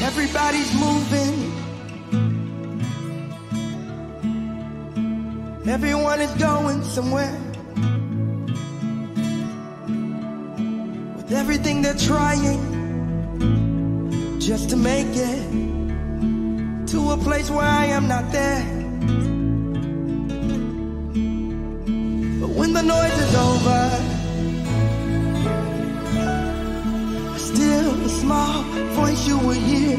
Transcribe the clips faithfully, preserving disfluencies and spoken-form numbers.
Everybody's moving. Everyone is going somewhere. With everything they're trying just to make it to a place where I am not there. But when the noise is over, still a small voice you will hear.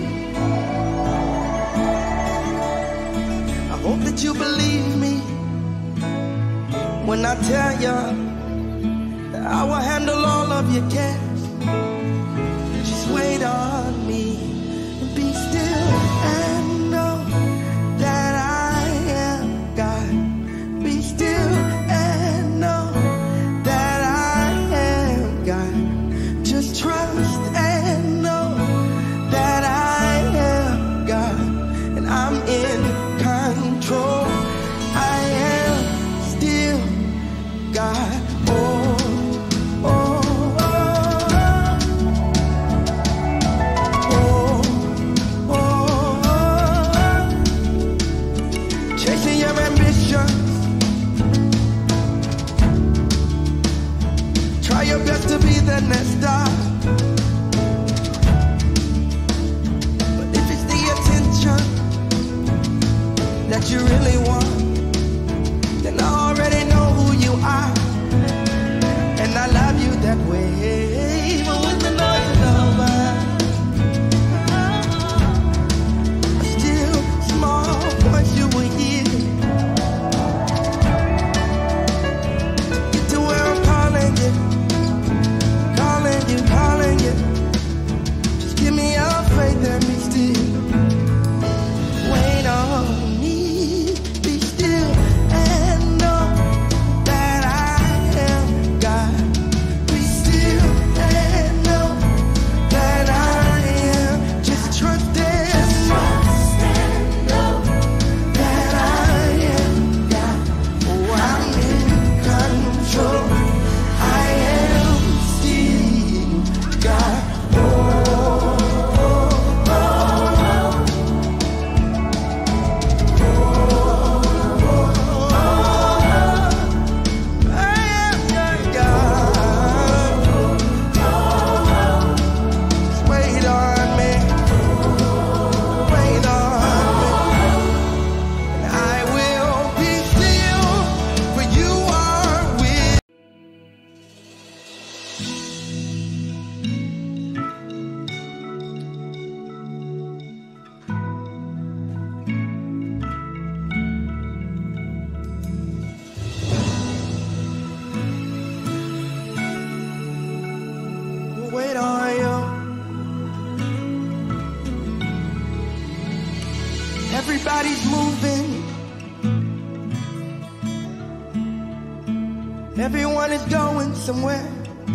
I hope that you believe me when I tell you that I will handle all of your cares. Just wait on me and be still and know that I am God. Be still and know that I am God. Just trust and know that I am God, and I'm in control. I am still God. Oh, oh, oh, oh, oh. Chasing your ambitions, try your best to be the next star. But if it's the attention that you really want, then I already know who you are, and I love you that way. But when the noise is over, a still small voice you will hear. Get to where I'm calling you, calling you, calling you. Just give me your faith and be still. Wait on me, be still and know that I am God. Be still and know that I am. Just trust and trust and know that I am God. Oh, I'm in control. I am still God. Oh, oh, oh, oh. Wait on you. Everybody's moving. Everyone is going somewhere.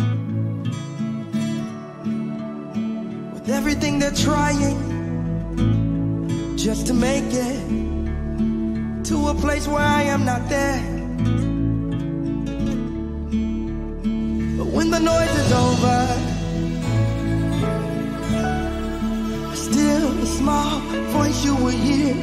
With everything they're trying just to make it to a place where I am not there. But when the noise is over, still a small voice you will hear.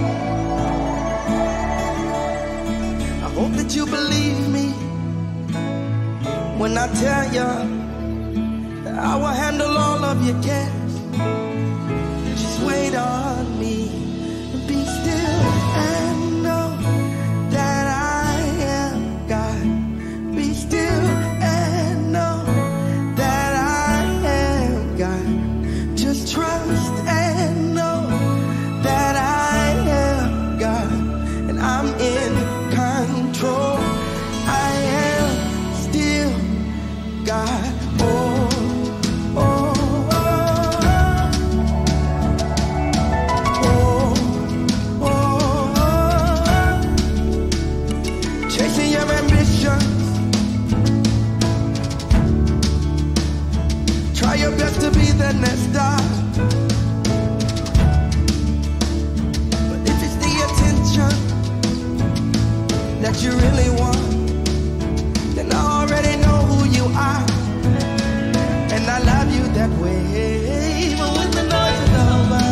I hope that you believe me when I tell you that I will handle all of your cares. Just wait on me and be still and know that I am God. Be still and know that I am God. Just trust and know that I am God, and I'm in control. I am still God. Oh, oh, oh, oh, oh. Chasing your ambitions, try your best to be the next star. But if it's the attention that you really want, then I already know who you are, and I love you that way. But when the noise is over,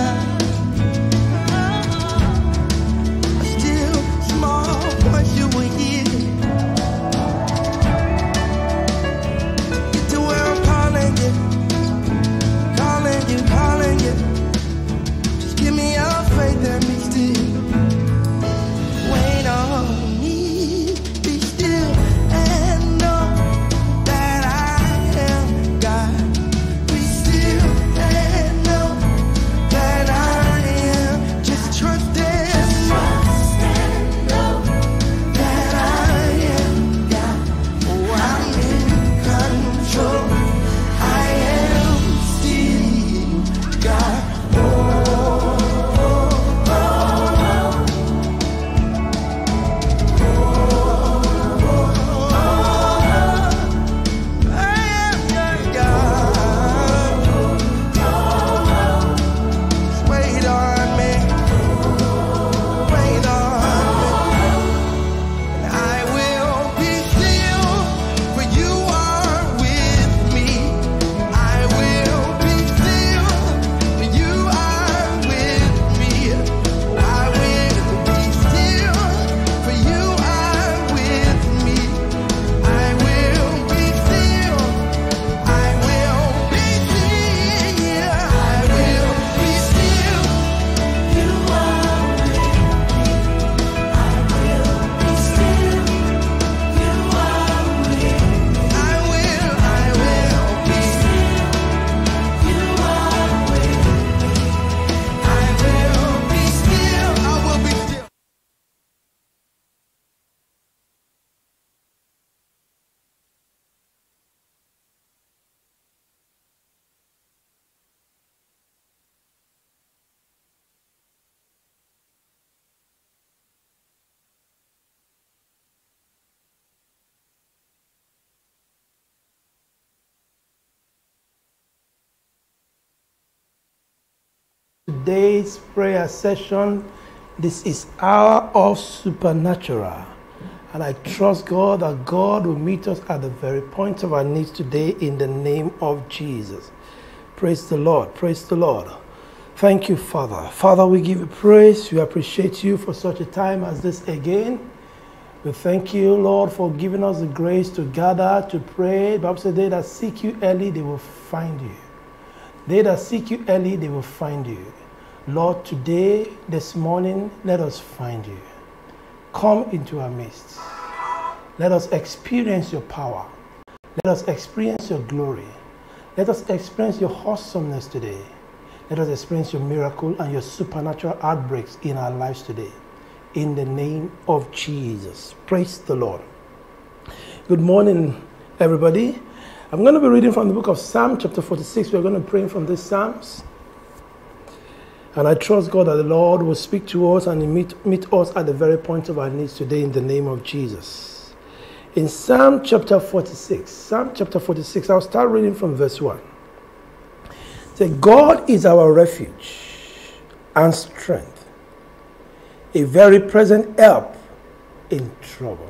today's prayer session. This is Hour of Supernatural. And I trust God that God will meet us at the very point of our needs today in the name of Jesus. Praise the Lord. Praise the Lord. Thank you, Father. Father, we give you praise. We appreciate you for such a time as this again. We thank you, Lord, for giving us the grace to gather, to pray. The Bible says, they that seek you early, they will find you. They that seek you early, they will find you. Lord, today, this morning, let us find you. Come into our midst. Let us experience your power. Let us experience your glory. Let us experience your awesomeness today. Let us experience your miracle and your supernatural outbreaks in our lives today. In the name of Jesus. Praise the Lord. Good morning, everybody. I'm going to be reading from the book of Psalm chapter forty-six. We're going to pray from these Psalms. And I trust God that the Lord will speak to us and meet, meet us at the very point of our needs today in the name of Jesus. In Psalm chapter forty-six, Psalm chapter forty-six, I'll start reading from verse one. It says, God is our refuge and strength, a very present help in trouble.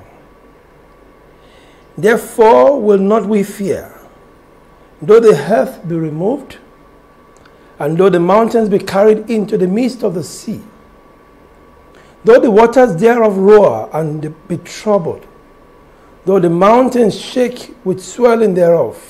Therefore will not we fear, though the earth be removed, and though the mountains be carried into the midst of the sea, though the waters thereof roar and be troubled, though the mountains shake with swelling thereof.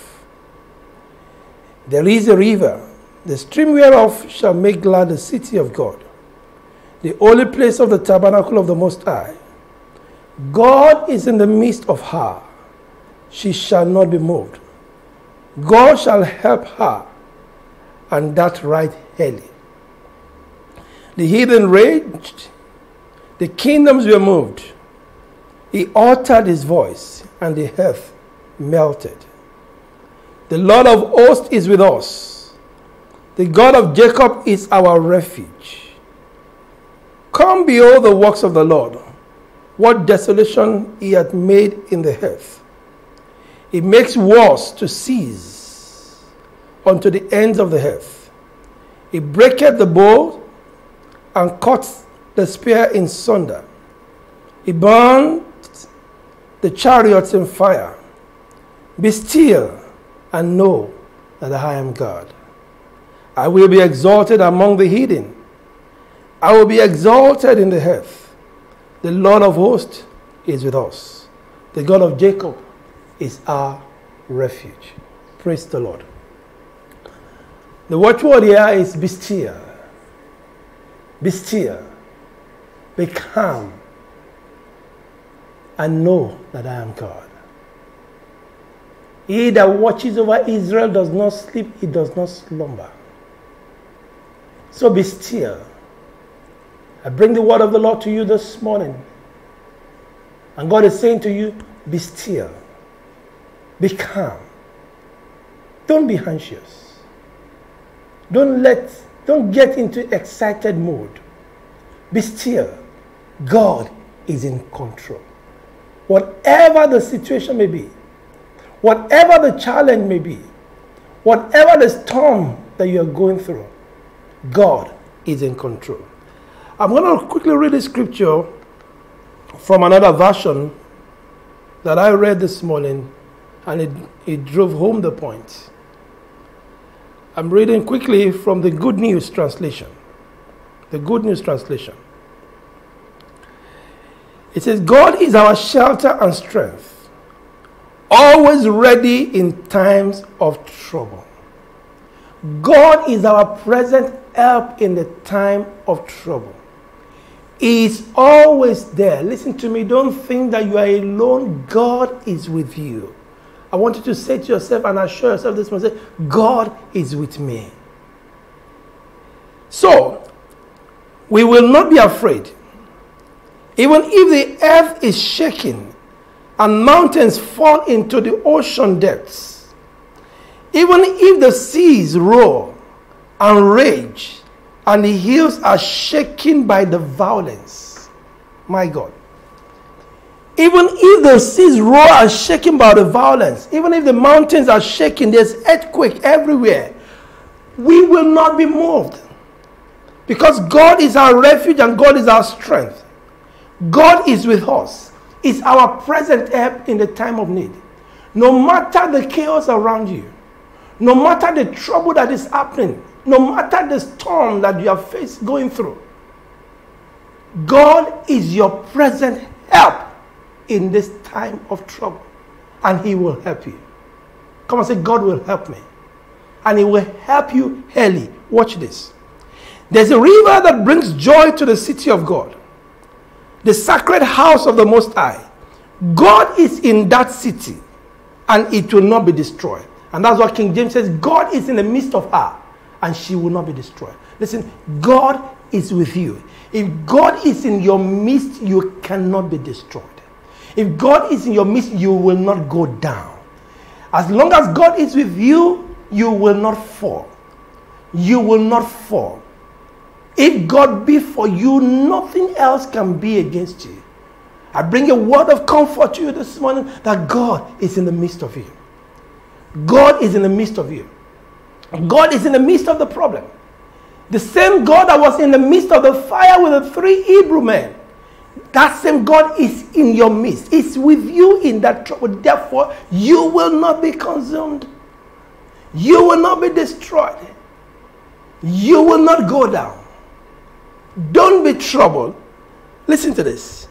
There is a river, the stream whereof shall make glad the city of God, the holy place of the tabernacle of the Most High. God is in the midst of her. She shall not be moved. God shall help her, and that right early. The heathen raged, the kingdoms were moved. He uttered his voice, and the earth melted. The Lord of hosts is with us. The God of Jacob is our refuge. Come, behold the works of the Lord, what desolation he hath made in the earth. He makes wars to cease unto the ends of the earth. He breaketh the bow and cuts the spear in sunder. He burned the chariots in fire. Be still and know that I am God. I will be exalted among the heathen. I will be exalted in the earth. The Lord of hosts is with us. The God of Jacob is our refuge. Praise the Lord. The watchword here is be still. Be still. Be calm. And know that I am God. He that watches over Israel does not sleep, he does not slumber. So be still. I bring the word of the Lord to you this morning. And God is saying to you, be still. Be calm. Don't be anxious. Don't let, don't get into excited mode. Be still. God is in control. Whatever the situation may be, whatever the challenge may be, whatever the storm that you are going through, God is in control. I'm going to quickly read a scripture from another version that I read this morning, and it, it drove home the point. I'm reading quickly from the Good News translation. The Good News translation. It says, God is our shelter and strength, always ready in times of trouble. God is our present help in the time of trouble. He is always there. Listen to me. Don't think that you are alone. God is with you. I want you to say to yourself and assure yourself this morning, God is with me. So, we will not be afraid. Even if the earth is shaking and mountains fall into the ocean depths, even if the seas roar and rage, and the hills are shaken by the violence. My God. Even if the seas roar and shaken by the violence, even if the mountains are shaking, there's earthquake everywhere, we will not be moved. Because God is our refuge and God is our strength. God is with us. Is our present help in the time of need. No matter the chaos around you, no matter the trouble that is happening, no matter the storm that you are faced going through, God is your present help in this time of trouble, and He will help you. Come and say, God will help me, and He will help you early. Watch this. There's a river that brings joy to the city of God, the sacred house of the Most High. God is in that city, and it will not be destroyed. And that's what King James says, God is in the midst of her, and she will not be destroyed. Listen, God is with you. If God is in your midst, you cannot be destroyed. If God is in your midst, you will not go down. As long as God is with you, you will not fall. You will not fall. If God be for you, nothing else can be against you. I bring a word of comfort to you this morning that God is in the midst of you. God is in the midst of you. God is in the midst of the problem. The same God that was in the midst of the fire with the three Hebrew men, that same God is in your midst. It's with you in that trouble. Therefore, you will not be consumed. You will not be destroyed. You will not go down. Don't be troubled. Listen to this.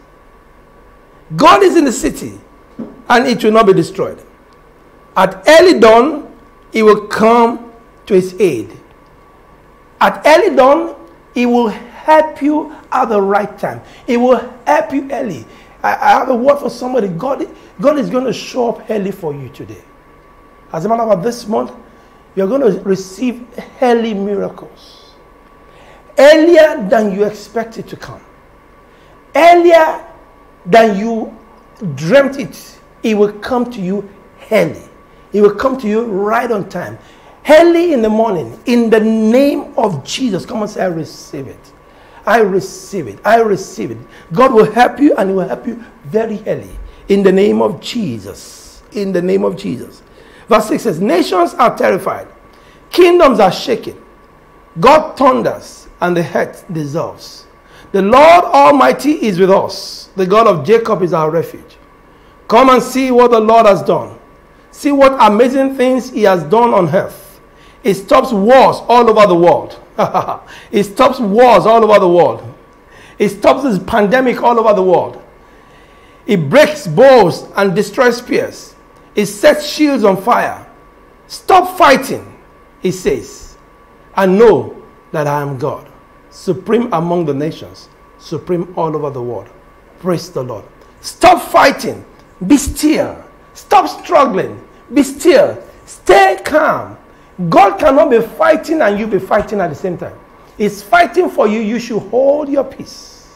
God is in the city, and it will not be destroyed. At early dawn, He will come to His aid. At early dawn, He will help you at the right time. He will help you early. I, I have a word for somebody. God, God is going to show up early for you today. As a matter of fact, this month, you're going to receive early miracles. Earlier than you expected to come. Earlier than you dreamt it. It will come to you early. It will come to you right on time. Early in the morning, in the name of Jesus. Come and say, I receive it. I receive it. I receive it. God will help you, and He will help you very early. In the name of Jesus. In the name of Jesus. Verse six says, nations are terrified. Kingdoms are shaken. God thunders, and the earth dissolves. The Lord Almighty is with us. The God of Jacob is our refuge. Come and see what the Lord has done. See what amazing things He has done on earth. It stops wars all over the world. It stops wars all over the world. It stops this pandemic all over the world. It breaks bows and destroys spears. It sets shields on fire. Stop fighting, He says, and know that I am God, supreme among the nations, supreme all over the world. Praise the Lord. Stop fighting. Be still. Stop struggling. Be still. Stay calm. God cannot be fighting and you be fighting at the same time. He's fighting for you. You should hold your peace.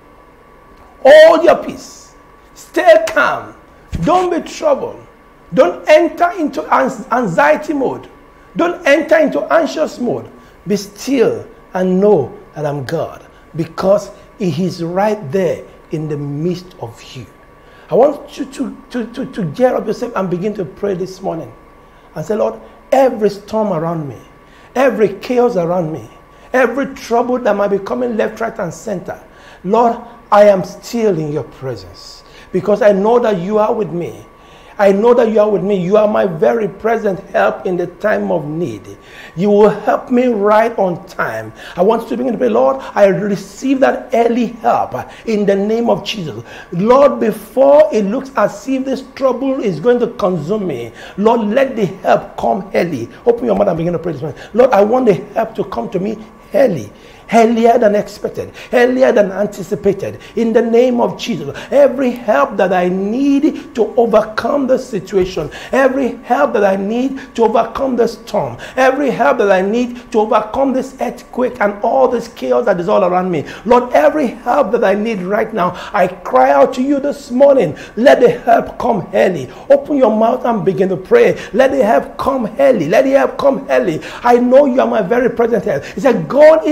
Hold your peace. Stay calm. Don't be troubled. Don't enter into anxiety mode. Don't enter into anxious mode. Be still and know that I'm God, because He is right there in the midst of you. I want you to, to, to, to gear up yourself and begin to pray this morning and say, Lord, every storm around me, every chaos around me, every trouble that might be coming left, right, and center, Lord, I am still in your presence because I know that you are with me. I know that you are with me. You are my very present help in the time of need. You will help me right on time. I want you to begin to pray, Lord, I receive that early help in the name of Jesus. Lord, before it looks as if this trouble is going to consume me, Lord, let the help come early. Open your mouth and begin to pray this morning. Lord, I want the help to come to me early. Earlier than expected, earlier than anticipated, in the name of Jesus. Every help that I need to overcome the situation, every help that I need to overcome the storm, every help that I need to overcome this earthquake and all this chaos that is all around me, Lord, every help that I need right now, I cry out to you this morning. Let the help come early. Open your mouth and begin to pray. Let the help come early. Let the help come early. I know you are my very present help. He said, God is in the midst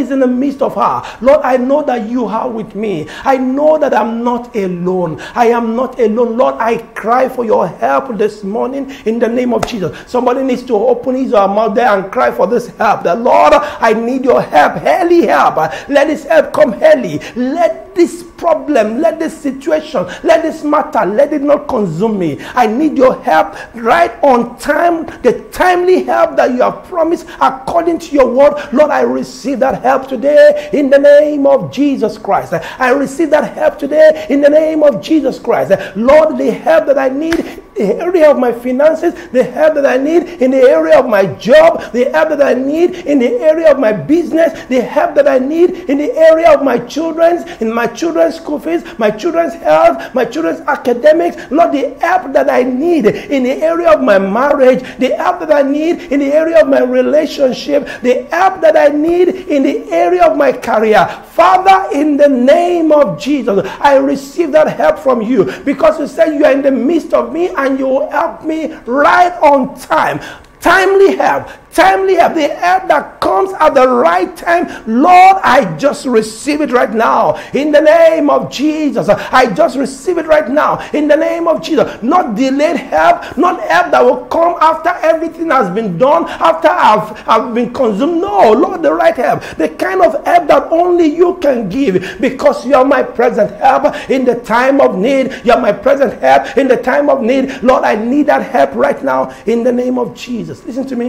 midst of her. Lord, I know that you are with me. I know that I'm not alone. I am not alone. Lord, I cry for your help this morning in the name of Jesus. Somebody needs to open his or her mouth there and cry for this help. The Lord, I need your help, early help. Let this help come early. Let this problem, let this situation, let this matter, let it not consume me. I need your help right on time, the timely help that you have promised according to your word. Lord, I receive that help today in the name of Jesus Christ. I receive that help today in the name of Jesus Christ. Lord, the help that I need in the area of my finances, the help that I need in the area of my job, the help that I need in the area of my business, the help that I need in the area of my children's, in my children's school fees, my children's health, my children's academics. Lord, the help that I need in the area of my marriage, the help that I need in the area of my relationship, the help that I need in the area of my career. Father, in the name of Jesus, I receive that help from you, because you said you are in the midst of me and you will help me right on time. Timely help, timely help, the help that comes at the right time. Lord, I just receive it right now in the name of Jesus. I just receive it right now in the name of Jesus. Not delayed help, not help that will come after everything has been done, after I've, I've been consumed. No, Lord, the right help, the kind of help that only you can give, because you are my present help in the time of need. You are my present help in the time of need. Lord, I need that help right now in the name of Jesus. Listen to me.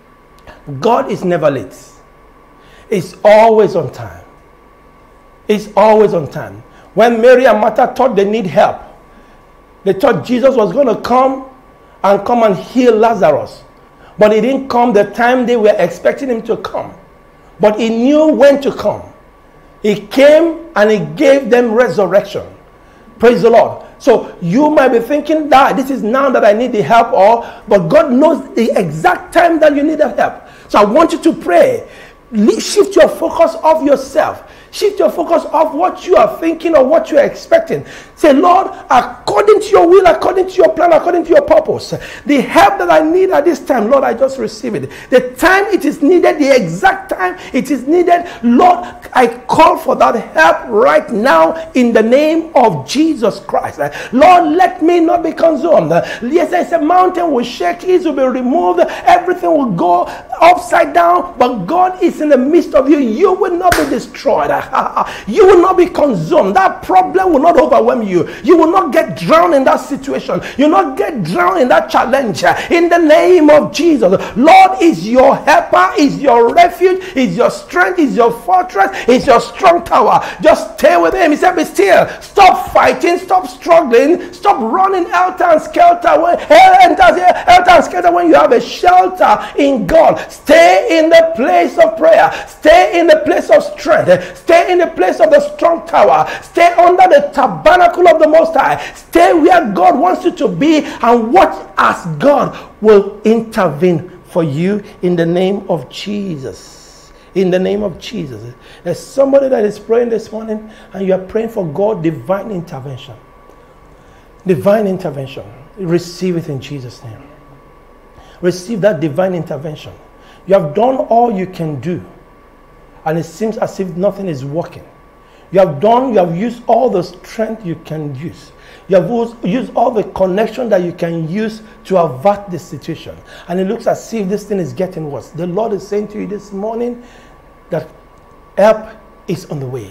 God is never late. It's always on time. It's always on time. When Mary and Martha thought they need help, they thought Jesus was going to come and come and heal Lazarus. But he didn't come the time they were expecting him to come. But he knew when to come. He came and he gave them resurrection. Praise the Lord. So you might be thinking that this is now that I need the help, or but God knows the exact time that you need that help. So I want you to pray. Shift your focus off yourself. Shift your focus off what you are thinking or what you are expecting. Say, Lord, according to your will, according to your plan, according to your purpose, the help that I need at this time, Lord, I just receive it. The time it is needed, the exact time it is needed, Lord, I call for that help right now in the name of Jesus Christ. Lord, let me not be consumed. Yes, I said, mountain will shake, it will be removed, everything will go upside down, but God is in the midst of you. You will not be destroyed. You will not be consumed. That problem will not overwhelm you. You will not get drowned in that situation. You will not get drowned in that challenge. In the name of Jesus, Lord is your helper, is your refuge, is your strength, is your fortress, is your strong tower. Just stay with him. He said, be still. Stop fighting. Stop struggling. Stop running helter and skelter. When, helter and skelter when you have a shelter in God. Stay in the place of prayer. Stay in the place of strength. Stay in the place of the strong tower. Stay under the tabernacle of the Most High. Stay where God wants you to be and watch as God will intervene for you in the name of Jesus. In the name of Jesus. There's somebody that is praying this morning and you are praying for God divine intervention. Divine intervention. Receive it in Jesus' name. Receive that divine intervention. You have done all you can do, and it seems as if nothing is working. You have done, you have used all the strength you can use. You have used all the connection that you can use to avert this situation. And it looks as if this thing is getting worse. The Lord is saying to you this morning that help is on the way.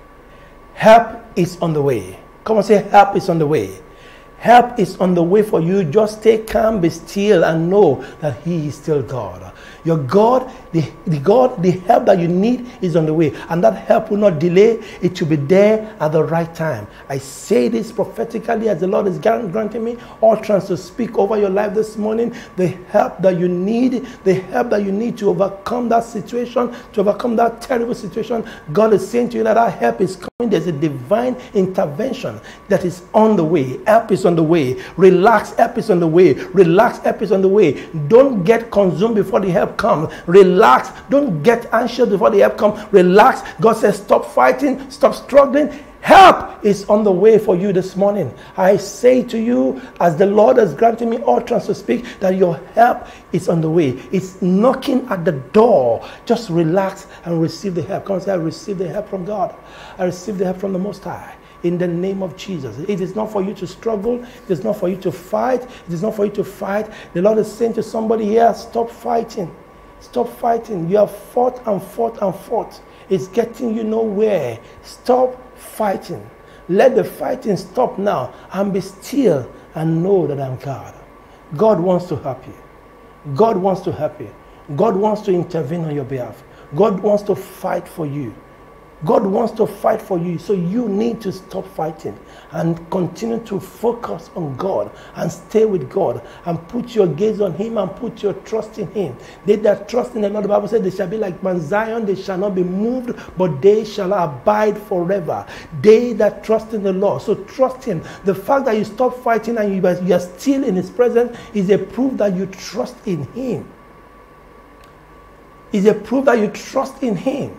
Help is on the way. Come on, say help is on the way. Help is on the way for you. Just stay calm, be still, and know that He is still God. Your God, the, the God, the help that you need is on the way. And that help will not delay. It will be there at the right time. I say this prophetically as the Lord is granting me utterance to speak over your life this morning. The help that you need, the help that you need to overcome that situation, to overcome that terrible situation. God is saying to you that that help is coming. There's a divine intervention that is on the way. Help is on the way. Relax, help is on the way. Relax, help is on the way. Don't get consumed before the help comes. Relax. Don't get anxious before the help comes. Relax. God says stop fighting, stop struggling. Help is on the way for you this morning. I say to you, as the Lord has granted me utterance to speak, that your help is on the way. It's knocking at the door. Just relax and receive the help. Come and say, I receive the help from God. I receive the help from the Most High. In the name of Jesus. It is not for you to struggle. It is not for you to fight. It is not for you to fight. The Lord is saying to somebody here, stop fighting. Stop fighting. You have fought and fought and fought. It's getting you nowhere. Stop fighting. Let the fighting stop now and be still and know that I'm God. God wants to help you. God wants to help you. God wants to intervene on your behalf. God wants to fight for you. God wants to fight for you, so you need to stop fighting and continue to focus on God and stay with God and put your gaze on Him and put your trust in Him. They that trust in the Lord, the Bible said, they shall be like Mount Zion, they shall not be moved, but they shall abide forever. They that trust in the Lord, so trust Him. The fact that you stop fighting and you are, you are still in His presence is a proof that you trust in Him. Is a proof that you trust in Him.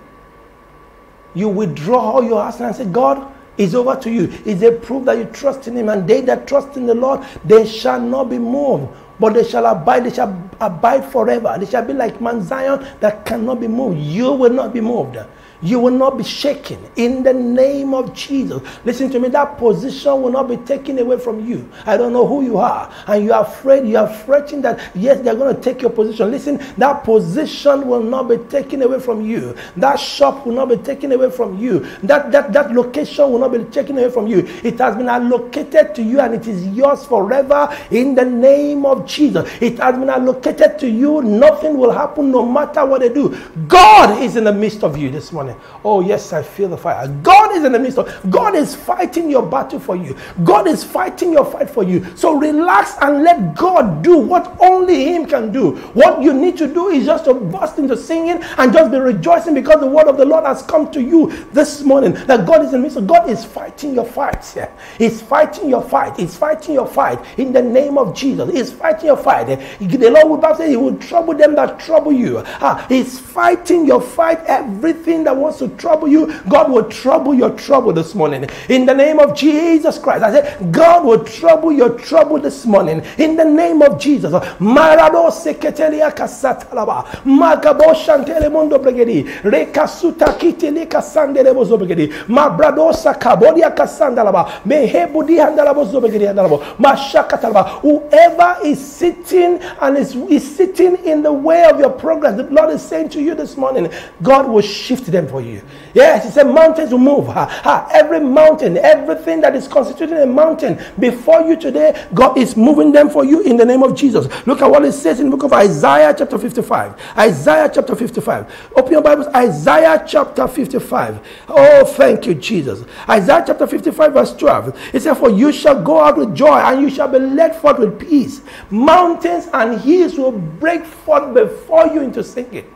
You withdraw all your heart and say, God, it's over to you. It's a proof that you trust in Him. And they that trust in the Lord, they shall not be moved, but they shall abide. They shall abide forever. They shall be like Mount Zion that cannot be moved. You will not be moved. You will not be shaken in the name of Jesus. Listen to me, that position will not be taken away from you. I don't know who you are, and you are afraid, you are fretting that, yes, they're going to take your position. Listen, that position will not be taken away from you. That shop will not be taken away from you. That, that, that location will not be taken away from you. It has been allocated to you, and it is yours forever in the name of Jesus. It has been allocated to you. Nothing will happen no matter what they do. God is in the midst of you this morning. Oh yes, I feel the fire. God is in the midst of, God is fighting your battle for you. God is fighting your fight for you. So relax and let God do what only Him can do. What you need to do is just to burst into singing and just be rejoicing because the word of the Lord has come to you this morning. That God is in the midst of, God is fighting your fights. Yeah. He's fighting your fight. He's fighting your fight in the name of Jesus. He's fighting your fight. The Lord will say He will trouble them that trouble you. Ah, He's fighting your fight. Everything that wants to trouble you, God will trouble your trouble this morning. In the name of Jesus Christ. I said, God will trouble your trouble this morning. In the name of Jesus. Marado seketelia kasatalaba. Magabo shantele mondo bregedi. Rekasuta kitele kasandele bozo bregedi. Mabrado sakabodia kasandalaba. Mehebudi handalabo zo bregedi handalabo. Mashakatalaba. Whoever is sitting and is, is sitting in the way of your progress, the Lord is saying to you this morning, God will shift them for you. Yes, He said mountains will move. Ha, ha. Every mountain, everything that is constituting a mountain before you today, God is moving them for you in the name of Jesus. Look at what it says in the book of Isaiah chapter fifty-five. Isaiah chapter fifty-five. Open your Bibles. Isaiah chapter fifty-five. Oh, thank you, Jesus. Isaiah chapter fifty-five verse twelve. It says, for you shall go out with joy and you shall be led forth with peace. Mountains and hills will break forth before you into singing.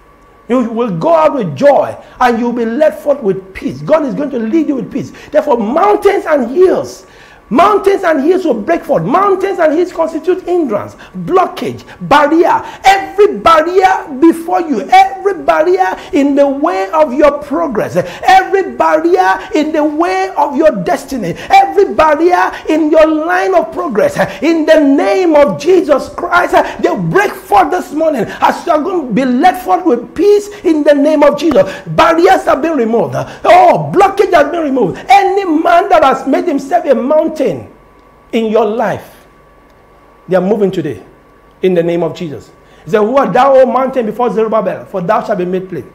You will go out with joy and you'll be led forth with peace. God is going to lead you with peace. Therefore, mountains and hills, mountains and hills will break forth. Mountains and hills constitute hindrance, blockage, barrier. Every barrier before you, every barrier in the way of your progress, every barrier in the way of your destiny, every barrier in your line of progress, in the name of Jesus Christ, they'll break forth this morning as you are going to be led forth with peace in the name of Jesus. Barriers have been removed. Oh, blockage has been removed. Any man that has made himself a mountain in your life, they are moving today in the name of Jesus. He said, who art thou, O mountain, before Zerubbabel? For thou shalt be made plain.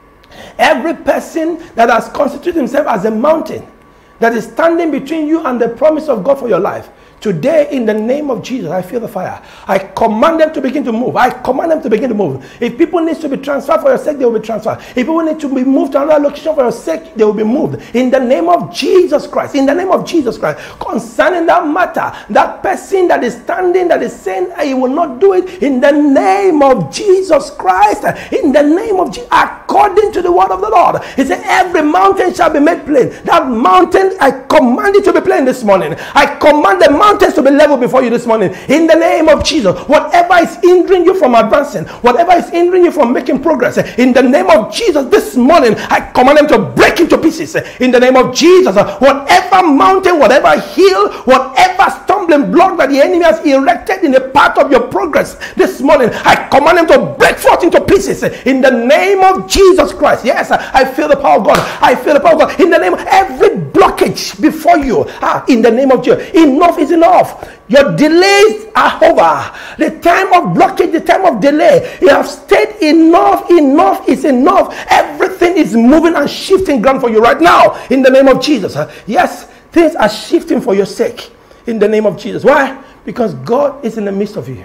Every person that has constituted himself as a mountain that is standing between you and the promise of God for your life, today, in the name of Jesus, I feel the fire. I command them to begin to move. I command them to begin to move. If people need to be transferred for your sake, they will be transferred. If people need to be moved to another location for your sake, they will be moved. In the name of Jesus Christ. In the name of Jesus Christ. Concerning that matter, that person that is standing, that is saying, I will not do it, in the name of Jesus Christ. In the name of Jesus, I according to the word of the Lord. He said, every mountain shall be made plain. That mountain, I command it to be plain this morning. I command the mountains to be level before you this morning. In the name of Jesus, whatever is hindering you from advancing, whatever is hindering you from making progress, in the name of Jesus, this morning, I command them to break into pieces. In the name of Jesus, whatever mountain, whatever hill, whatever stumbling block that the enemy has erected in the path of your progress, this morning, I command them to break forth into pieces. In the name of Jesus Christ. Yes, I feel the power of God. I feel the power of God. In the name of every blockage before you, ah, in the name of Jesus, enough is enough. Your delays are over. The time of blockage, the time of delay, you have stayed. Enough, enough is enough. Everything is moving and shifting ground for you right now. In the name of Jesus. Yes, things are shifting for your sake. In the name of Jesus. Why? Because God is in the midst of you.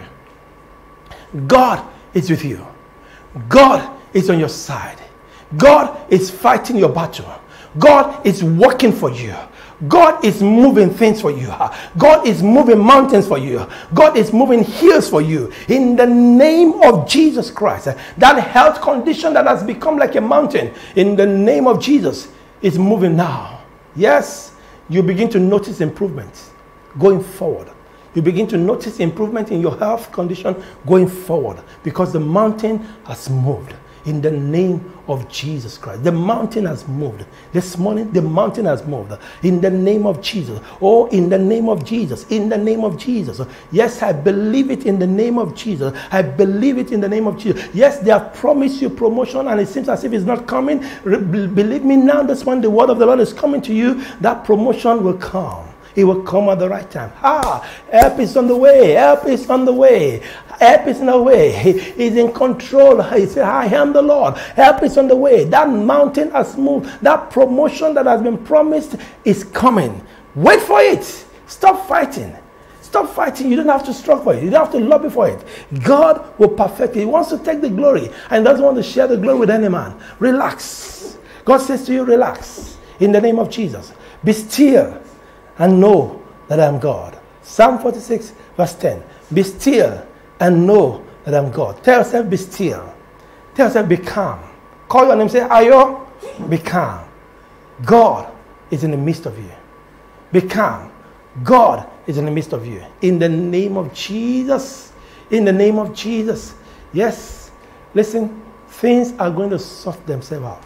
God is with you. God is on your side. God is fighting your battle. God is working for you. God is moving things for you. God is moving mountains for you. God is moving hills for you. In the name of Jesus Christ. That health condition that has become like a mountain, in the name of Jesus, is moving now. Yes, you begin to notice improvements going forward. You begin to notice improvement in your health condition going forward because the mountain has moved. In the name of Jesus Christ. The mountain has moved. This morning, the mountain has moved. In the name of Jesus. Oh, in the name of Jesus. In the name of Jesus. Yes, I believe it in the name of Jesus. I believe it in the name of Jesus. Yes, they have promised you promotion and it seems as if it's not coming. Believe me now, this one, the word of the Lord is coming to you. That promotion will come. It will come at the right time. Ah, help is on the way. Help is on the way. Help is on the way. He is in control. He said, I am the Lord. Help is on the way. That mountain has moved. That promotion that has been promised is coming. Wait for it. Stop fighting. Stop fighting. You don't have to struggle for it. You don't have to lobby for it. God will perfect it. He wants to take the glory and doesn't want to share the glory with any man. Relax. God says to you, relax. In the name of Jesus. Be still and know that I am God. Psalm forty-six verse ten. Be still and know that I am God. Tell yourself, be still. Tell yourself, be calm. Call your name, say, Ayo, be calm. God is in the midst of you. Be calm. God is in the midst of you. In the name of Jesus. In the name of Jesus. Yes. Listen, things are going to sort themselves out.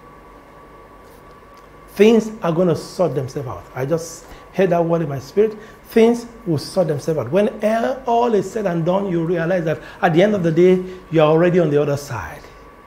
Things are going to sort themselves out. I just heard that word in my spirit. Things will sort themselves out. When all is said and done, you realize that at the end of the day, you are already on the other side.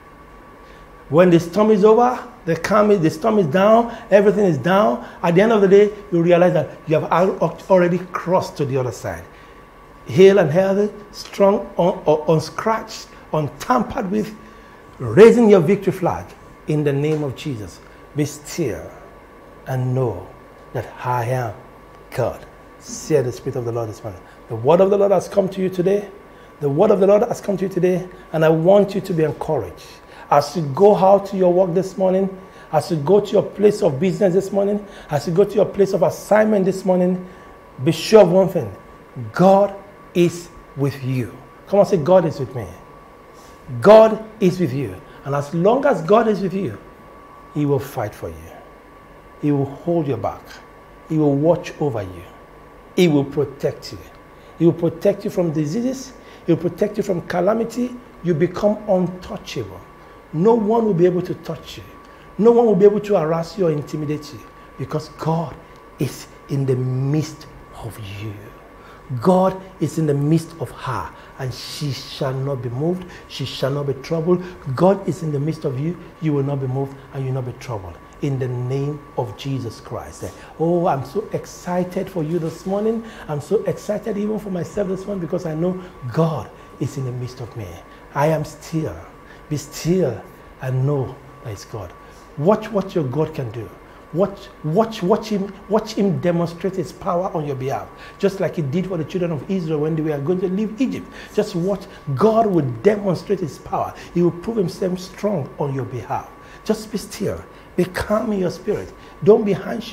When the storm is over, the calm is, the storm is down, everything is down. At the end of the day, you realize that you have already crossed to the other side. Hale and healthy, strong, un, un, unscratched, untampered with, raising your victory flag in the name of Jesus. Be still and know that I am God. Say the Spirit of the Lord this morning. The word of the Lord has come to you today. The word of the Lord has come to you today, and I want you to be encouraged. As you go out to your work this morning, as you go to your place of business this morning, as you go to your place of assignment this morning, be sure of one thing. God is with you. Come on, say, God is with me. God is with you. And as long as God is with you, He will fight for you. He will hold your back. He will watch over you. He will protect you. He will protect you from diseases. He will protect you from calamity. You become untouchable. No one will be able to touch you. No one will be able to harass you or intimidate you because God is in the midst of you. God is in the midst of her, and she shall not be moved. She shall not be troubled. God is in the midst of you. You will not be moved, and you will not be troubled. In the name of Jesus Christ. Oh, I'm so excited for you this morning. I'm so excited even for myself this morning because I know God is in the midst of me. I am still. Be still and know that it's God. Watch what your God can do. Watch, watch, watch him, watch him demonstrate his power on your behalf. Just like he did for the children of Israel when they were going to leave Egypt. Just watch. God will demonstrate his power. He will prove himself strong on your behalf. Just be still. Be calm in your spirit. Don't be anxious.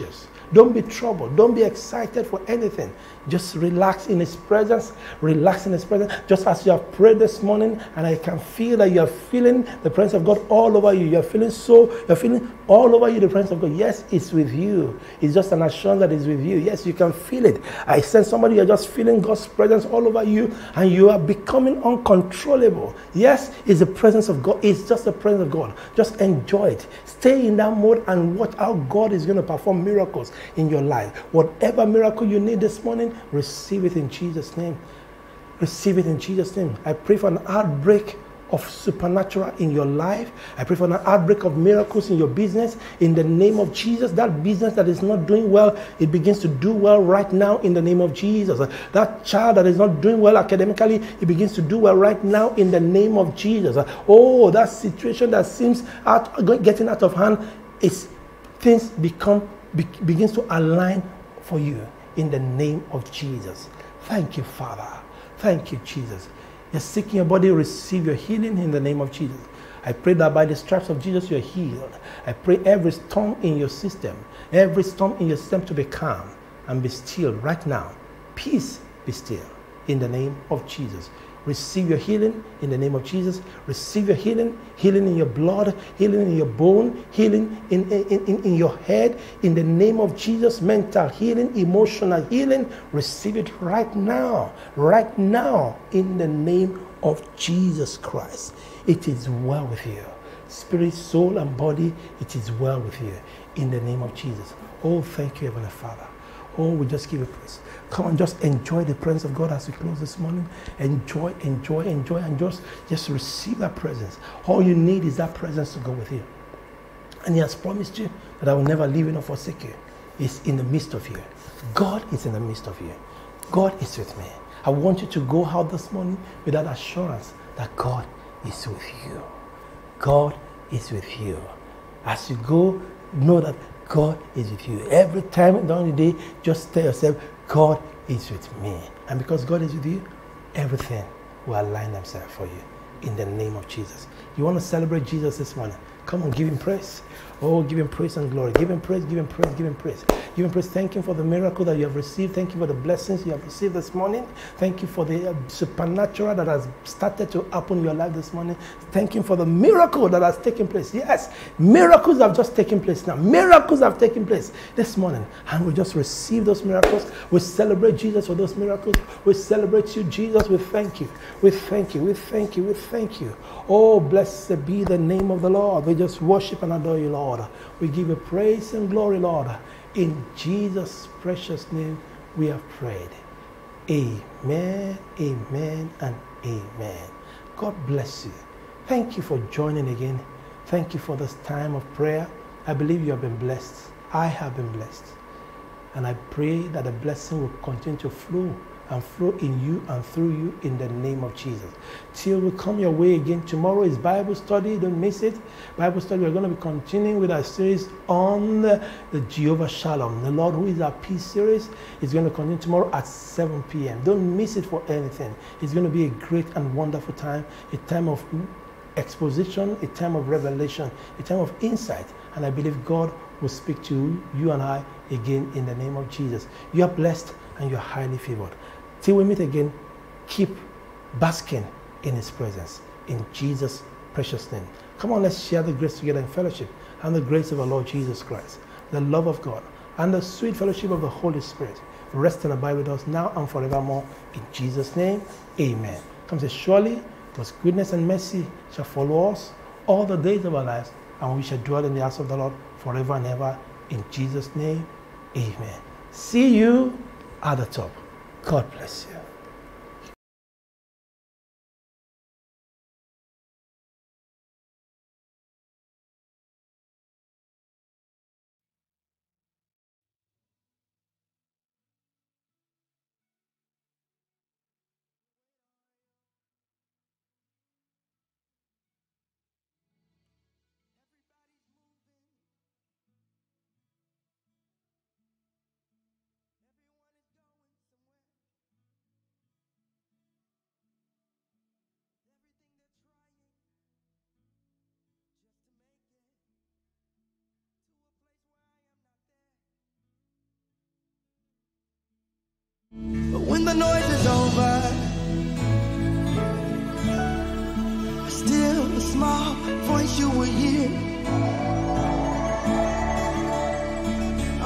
Don't be troubled. Don't be excited for anything. Just relax in His presence. Relax in His presence. Just as you have prayed this morning, and I can feel that you are feeling the presence of God all over you. You are feeling so, you're feeling all over you the presence of God. Yes, it's with you. It's just an assurance that it's with you. Yes, you can feel it. I sense somebody, you're just feeling God's presence all over you, and you are becoming uncontrollable. Yes, it's the presence of God. It's just the presence of God. Just enjoy it. Stay in that mode and watch how God is going to perform miracles in your life. Whatever miracle you need this morning, receive it in Jesus' name. Receive it in Jesus' name. I pray for an outbreak of supernatural in your life. I pray for an outbreak of miracles in your business. In the name of Jesus, that business that is not doing well, it begins to do well right now in the name of Jesus. That child that is not doing well academically, it begins to do well right now in the name of Jesus. Oh, that situation that seems out, getting out of hand, is things become be, begins to align for you in the name of Jesus. Thank you, Father. Thank you, Jesus. You're sick in your body, receive your healing in the name of Jesus. I pray that by the stripes of Jesus, you're healed. I pray every storm in your system, every storm in your system to be calm and be still right now. Peace be still in the name of Jesus. Receive your healing in the name of Jesus. Receive your healing, healing in your blood, healing in your bone, healing in, in, in, in your head, in the name of Jesus. Mental healing, emotional healing, receive it right now, right now, in the name of Jesus Christ. It is well with you. Spirit, soul, and body, it is well with you, in the name of Jesus. Oh, thank you, Heavenly Father. Oh, we just give you praise. Come on, just enjoy the presence of God as we close this morning. Enjoy, enjoy, enjoy, and just, just receive that presence. All you need is that presence to go with you. And He has promised you that I will never leave you nor forsake you. He's in the midst of you. God is in the midst of you. God is with me. I want you to go out this morning with that assurance that God is with you. God is with you. As you go, know that God is with you. Every time during the day, just tell yourself, God is with me. And because God is with you, everything will align themselves for you in the name of Jesus. You want to celebrate Jesus this morning? Come on, give Him praise. Oh, give Him praise and glory. Give Him praise, give Him praise, give Him praise. Give Him praise. Thank Him for the miracle that you have received. Thank you for the blessings you have received this morning. Thank you for the uh, supernatural that has started to happen in your life this morning. Thank Him for the miracle that has taken place. Yes, miracles have just taken place now. Miracles have taken place this morning. And we just receive those miracles. We celebrate Jesus for those miracles. We celebrate you, Jesus. We thank you. We thank you. We thank you. We thank you. Oh, blessed be the name of the Lord. We just worship and adore you, Lord. We give you praise and glory, Lord. In Jesus' precious name we have prayed. Amen, amen, and amen. God bless you. Thank you for joining again. Thank you for this time of prayer. I believe you have been blessed. I have been blessed. And I pray that the blessing will continue to flow and flow in you and through you in the name of Jesus. Till we come your way again. Tomorrow is Bible study. Don't miss it. Bible study. We're going to be continuing with our series on the, the Jehovah Shalom. The Lord who is our peace series is going to continue tomorrow at seven p m Don't miss it for anything. It's going to be a great and wonderful time. A time of exposition, a time of revelation, a time of insight. And I believe God will speak to you, you and I again in the name of Jesus. You are blessed and you are highly favored. Till we meet again, keep basking in His presence. In Jesus' precious name. Come on, let's share the grace together in fellowship. And the grace of our Lord Jesus Christ, the love of God, and the sweet fellowship of the Holy Spirit rest and abide with us now and forevermore. In Jesus' name, amen. Come say, surely God's goodness and mercy shall follow us all the days of our lives, and we shall dwell in the house of the Lord forever and ever. In Jesus' name, amen. See you at the top. God bless you.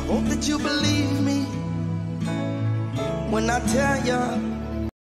hope that you believe me when I tell you